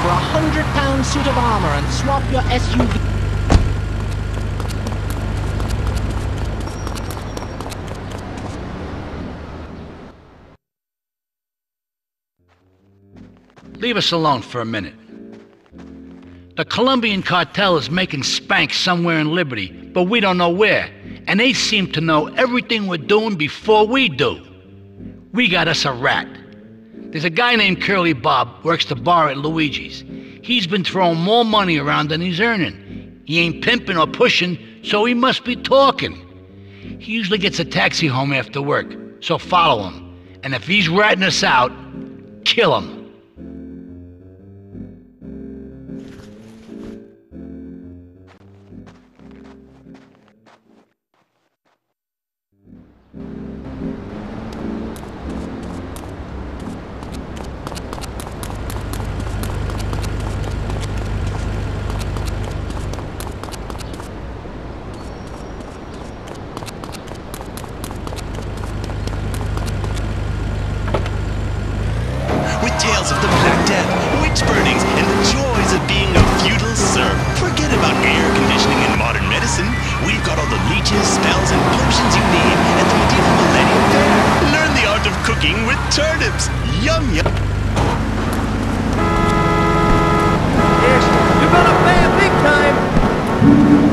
for a £100 suit of armor and swap your SUV. Leave us alone for a minute. The Colombian cartel is making spank somewhere in Liberty, but we don't know where. And they seem to know everything we're doing before we do. We got us a rat. There's a guy named Curly Bob, works the bar at Luigi's. He's been throwing more money around than he's earning. He ain't pimping or pushing, so he must be talking. He usually gets a taxi home after work, so follow him. And if he's ratting us out, kill him. Tales of the Black Death, witch burnings, and the joys of being a feudal serf. Forget about air conditioning and modern medicine. We've got all the leeches, spells, and potions you need at the medieval Millennium Fair. Learn the art of cooking with turnips. Yum, yum. Yes, you're gonna pay a big time.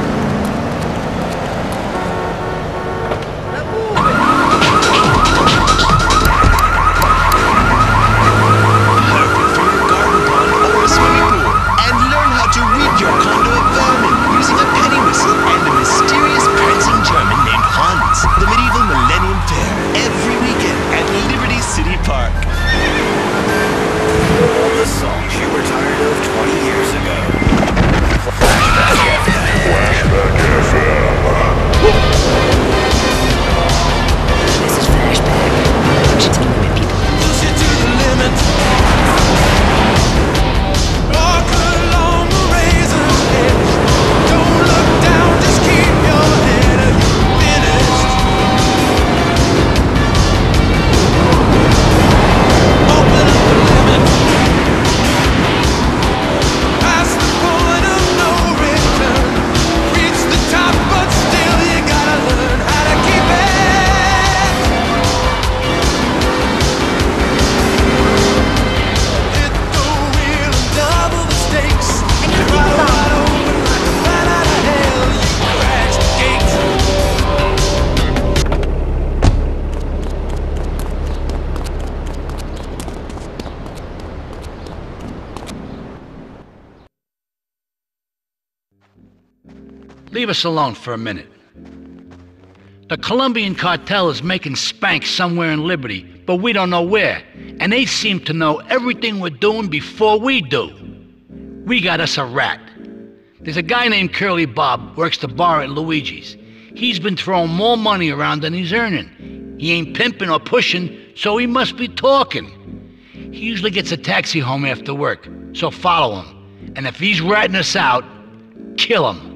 Leave us alone for a minute. The Colombian cartel is making spank somewhere in Liberty, but we don't know where. And they seem to know everything we're doing before we do. We got us a rat. There's a guy named Curly Bob, works the bar at Luigi's. He's been throwing more money around than he's earning. He ain't pimping or pushing, so he must be talking. He usually gets a taxi home after work, so follow him. And if he's ratting us out, kill him.